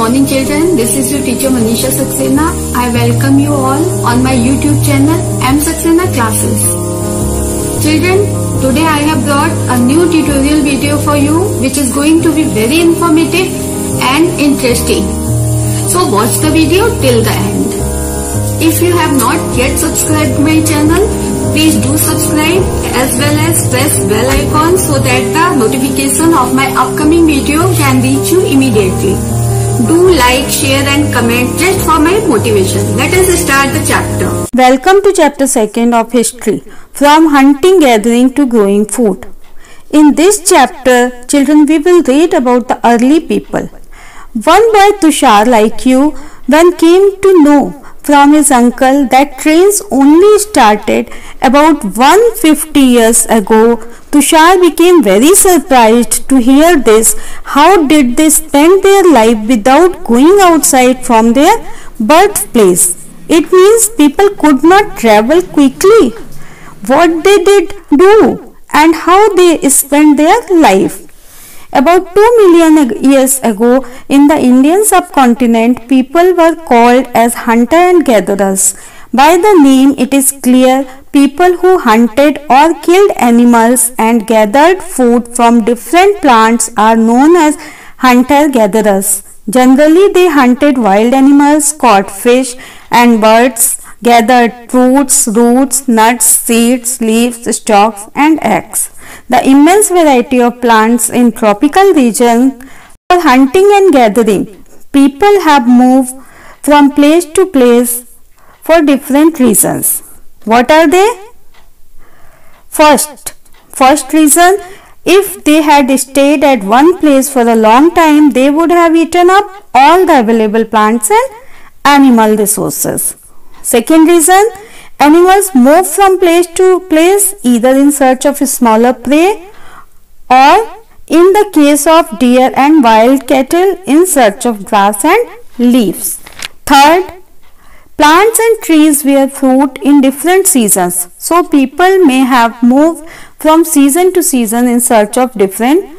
morning children, this is your teacher Manisha Saxena. I welcome you all on my YouTube channel M Saxena Classes. Children, today I have brought a new tutorial video for you which is going to be very informative and interesting. So watch the video till the end. If you have not yet subscribed to my channel, please do subscribe as well as press bell icon so that the notification of my upcoming video can reach you immediately. Do like, share and comment just for my motivation. Let us start the chapter. Welcome to chapter 2nd of history, from hunting, gathering to growing food. In this chapter, children, we will read about the early people. One boy, Tushar, like you, when came to know from his uncle that trains only started about 150 years ago, Tushar became very surprised to hear this. How did they spend their life without going outside from their birthplace? It means people could not travel quickly. What they did do and how they spent their life. About 2 million years ago, in the Indian subcontinent, people were called as hunter and gatherers. By the name, it is clear people who hunted or killed animals and gathered food from different plants are known as hunter-gatherers. Generally, they hunted wild animals, caught fish and birds, gathered fruits, roots, nuts, seeds, leaves, stalks and eggs. The immense variety of plants in tropical regions for hunting and gathering. People have moved from place to place for different reasons. What are they? First reason, if they had stayed at one place for a long time, they would have eaten up all the available plants and animal resources. Second reason, animals move from place to place either in search of smaller prey or, in the case of deer and wild cattle, in search of grass and leaves. Third, plants and trees bear fruit in different seasons, so people may have moved from season to season in search of different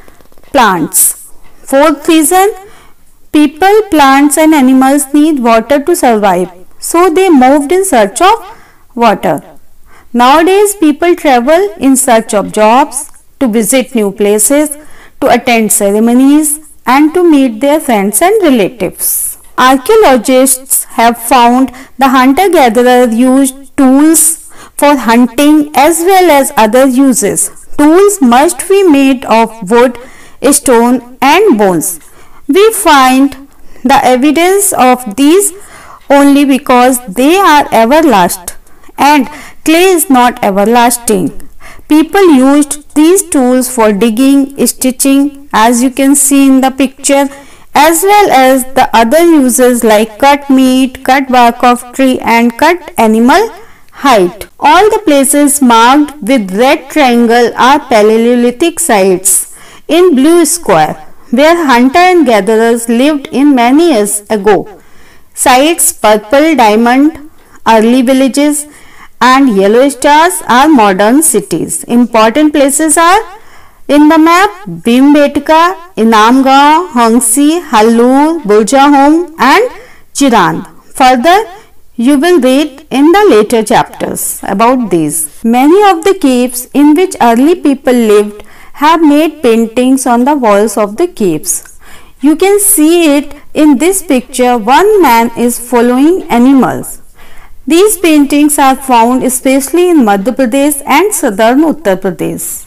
plants. Fourth reason, people, plants and animals need water to survive, so they moved in search of water. Nowadays, people travel in search of jobs, to visit new places, to attend ceremonies and to meet their friends and relatives. Archaeologists have found the hunter-gatherer used tools for hunting as well as other uses. Tools must be made of wood, stone and bones. We find the evidence of these only because they are everlasting and clay is not everlasting. People used these tools for digging, stitching, as you can see in the picture, as well as the other uses like cut meat, cut bark of tree and cut animal hide. All the places marked with red triangle are Paleolithic sites in blue square where hunter and gatherers lived in many years ago. Sites purple diamond, early villages and yellow stars are modern cities. Important places are in the map Bhimbetka, Inamgaon, Hongsi, Hallur, Burjahom and Chirand. Further, you will read in the later chapters about these. Many of the caves in which early people lived have made paintings on the walls of the caves. You can see it in this picture. One man is following animals. These paintings are found especially in Madhya Pradesh and southern Uttar Pradesh.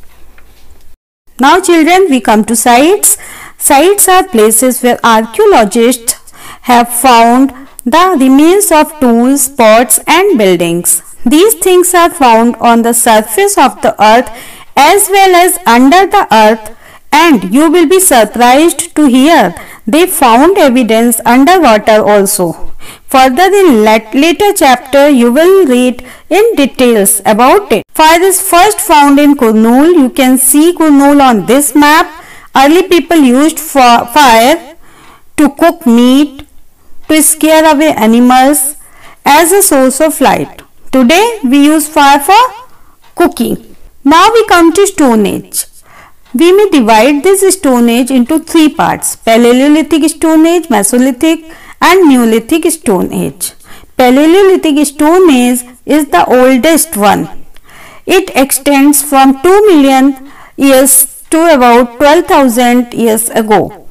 Now children, we come to sites. Sites are places where archaeologists have found the remains of tools, pots and buildings. These things are found on the surface of the earth as well as under the earth, and you will be surprised to hear they found evidence underwater also. Further, in later chapter, you will read in details about it. Fire is first found in Kurnool. You can see Kurnool on this map. Early people used fire to cook meat, to scare away animals as a source of light. Today, we use fire for cooking. Now we come to Stone Age. We may divide this Stone Age into three parts: Paleolithic Stone Age, Mesolithic and Neolithic Stone Age. Paleolithic Stone Age is the oldest one. It extends from 2 million years to about 12,000 years ago.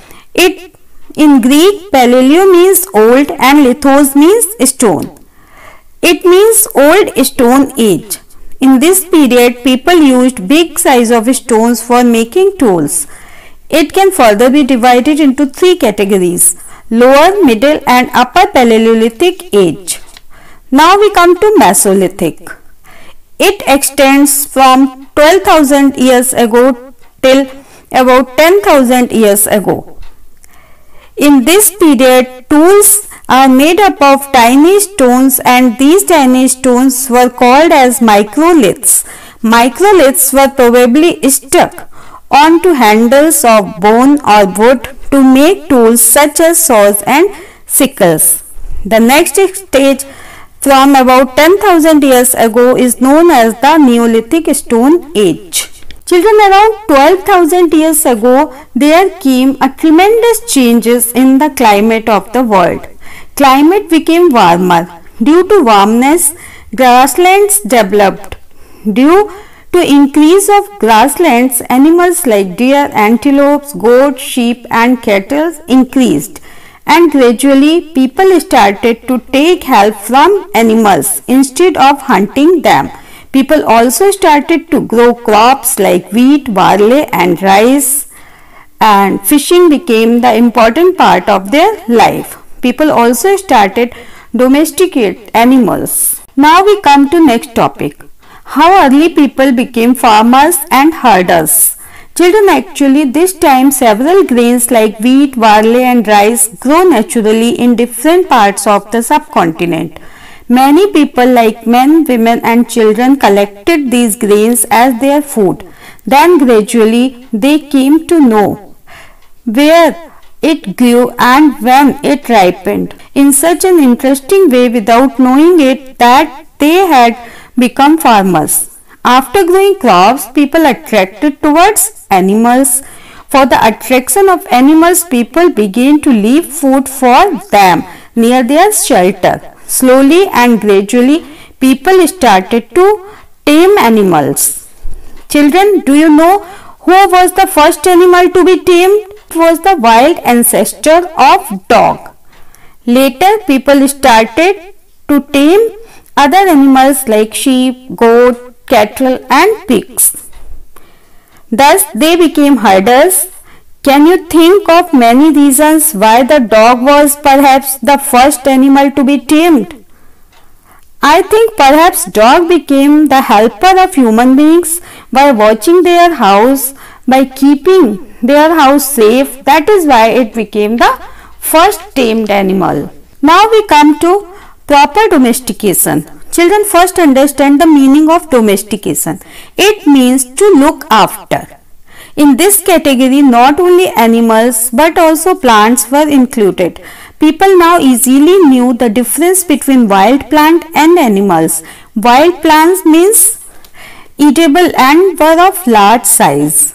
In Greek, paleo means old and lithos means stone. It means old stone age. In this period, people used big size of stones for making tools. It can further be divided into three categories: lower, middle and upper Paleolithic age. Now we come to Mesolithic. It extends from 12,000 years ago till about 10,000 years ago. In this period, tools are made up of tiny stones, and these tiny stones were called as microliths. Microliths were probably stuck onto handles of bone or wood to make tools such as saws and sickles. The next stage from about 10,000 years ago is known as the Neolithic Stone Age. Children, around 12,000 years ago, there came a tremendous changes in the climate of the world. Climate became warmer. Due to warmness, grasslands developed. Due to increase of grasslands, animals like deer, antelopes, goats, sheep and cattle increased. And gradually, people started to take help from animals instead of hunting them. People also started to grow crops like wheat, barley and rice, and fishing became the important part of their life. People also started domesticate animals. Now we come to next topic: how early people became farmers and herders. Children, actually this time several grains like wheat, barley and rice grow naturally in different parts of the subcontinent. Many people like men, women and children collected these grains as their food. Then gradually they came to know where it grew and when it ripened in such an interesting way without knowing it that they had become farmers. After growing crops, people attracted towards animals. For the attraction of animals, people began to leave food for them near their shelter. Slowly and gradually, people started to tame animals. Children, do you know who was the first animal to be tamed? It was the wild ancestor of dog. Later, people started to tame other animals like sheep, goat, cattle and pigs. Thus, they became herders. Can you think of many reasons why the dog was perhaps the first animal to be tamed? I think perhaps dog became the helper of human beings by watching their house, by keeping their house safe. That is why it became the first tamed animal. Now we come to proper domestication. Children, first understand the meaning of domestication. It means to look after. In this category, not only animals but also plants were included. People now easily knew the difference between wild plant and animals. Wild plants means eatable and were of large size.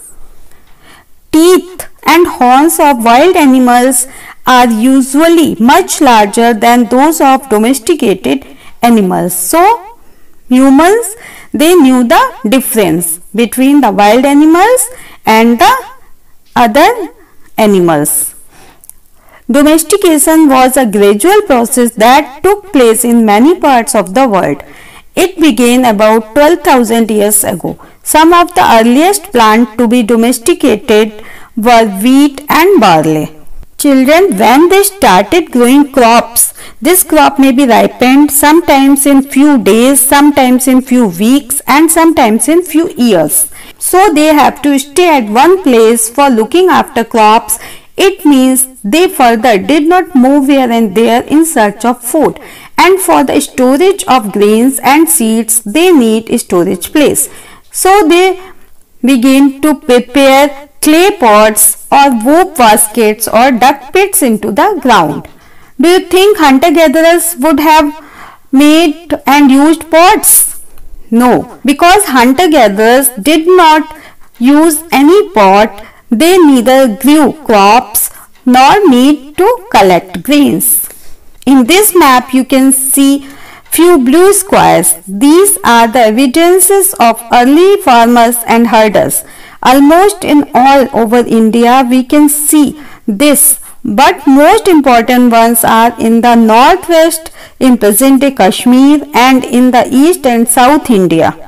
Teeth and horns of wild animals are usually much larger than those of domesticated animals. So, humans, they knew the difference between the wild animals and the other animals. Domestication was a gradual process that took place in many parts of the world. It began about 12,000 years ago. Some of the earliest plants to be domesticated were wheat and barley. Children, when they started growing crops, this crop may be ripened sometimes in few days, sometimes in few weeks and sometimes in few years. So they have to stay at one place for looking after crops. It means they further did not move here and there in search of food. And for the storage of grains and seeds, they need a storage place. So they begin to prepare clay pots or rope baskets or duck pits into the ground. Do you think hunter-gatherers would have made and used pots? No, because hunter-gatherers did not use any pot. They neither grew crops nor need to collect grains. In this map you can see few blue squares. These are the evidences of early farmers and herders. Almost in all over India we can see this, but most important ones are in the northwest, in present-day Kashmir, and in the east and south India.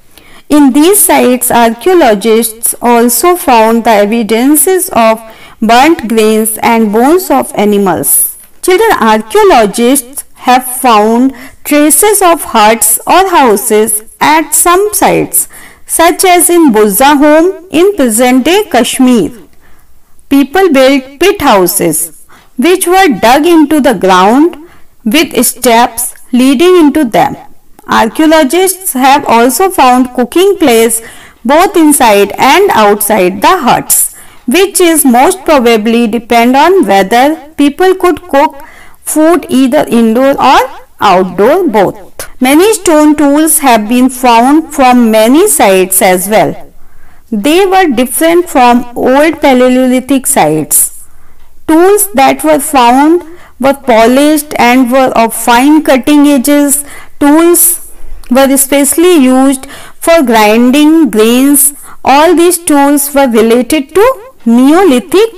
In these sites, archaeologists also found the evidences of burnt grains and bones of animals. Children, archaeologists have found traces of huts or houses at some sites, such as in Buzahom in present-day Kashmir. People built pit houses, which were dug into the ground with steps leading into them. Archaeologists have also found cooking places both inside and outside the huts, which is most probably depend on whether people could cook food either indoor or outdoor both. Many stone tools have been found from many sites as well. They were different from old Paleolithic sites. Tools that were found were polished and were of fine cutting edges. Tools were especially used for grinding grains. All these tools were related to Neolithic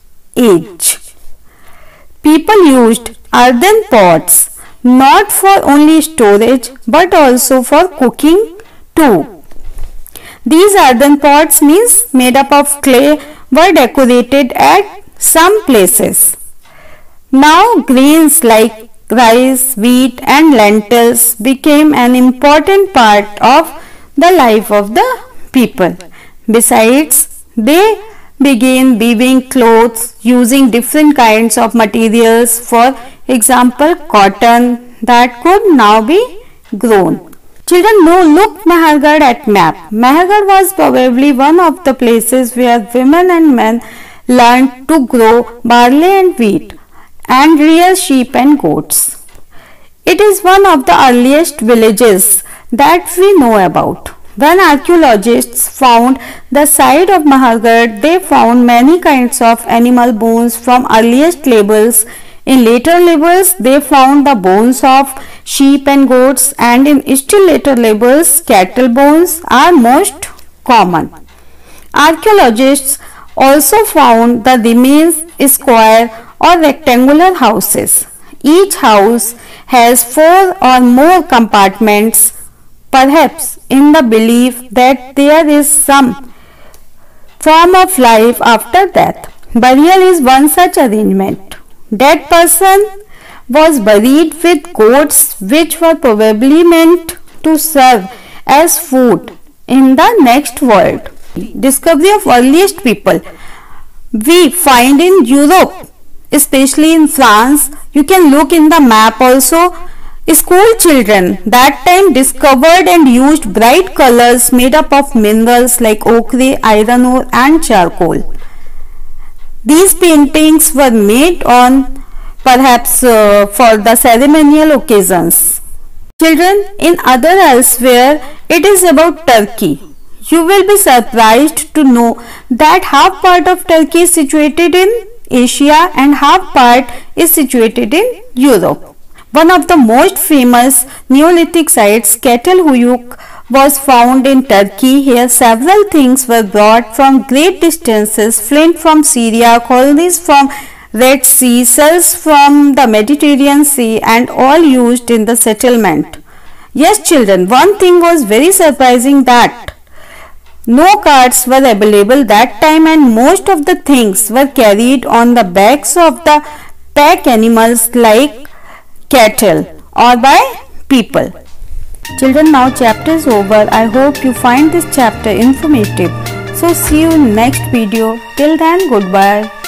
age. People used earthen pots not for only storage but also for cooking too. These earthen pots, means made up of clay, were decorated at some places. Now grains like rice, wheat and lentils became an important part of the life of the people. Besides, they began weaving clothes using different kinds of materials, for example cotton, that could now be grown. Children, now look Mehergarh at map. Mehergarh was probably one of the places where women and men learned to grow barley and wheat and rear sheep and goats. It is one of the earliest villages that we know about. When archaeologists found the site of Mehergarh, they found many kinds of animal bones from earliest labels. In later labels, they found the bones of sheep and goats, and in still later labels, cattle bones are most common. Archaeologists also found the remains square or rectangular houses. Each house has 4 or more compartments, perhaps in the belief that there is some form of life after death. Burial is one such arrangement. Dead person was buried with goats, which were probably meant to serve as food in the next world. Discovery of earliest people we find in Europe, especially in France. You can look in the map also. School children that time discovered and used bright colors made up of minerals like ochre, iron ore and charcoal. These paintings were made on perhaps for the ceremonial occasions. Children, in other elsewhere, it is about Turkey. You will be surprised to know that half part of Turkey is situated in Asia and half part is situated in Europe. One of the most famous Neolithic sites, Çatalhöyük, was found in Turkey. Here several things were brought from great distances: flint from Syria, colonies from Red Sea, shells from the Mediterranean Sea, and all used in the settlement. Yes children, one thing was very surprising, that no carts were available that time and most of the things were carried on the backs of the pack animals like cattle or by people. Children, now chapter is over. I hope you find this chapter informative. So see you in next video. Till then, goodbye.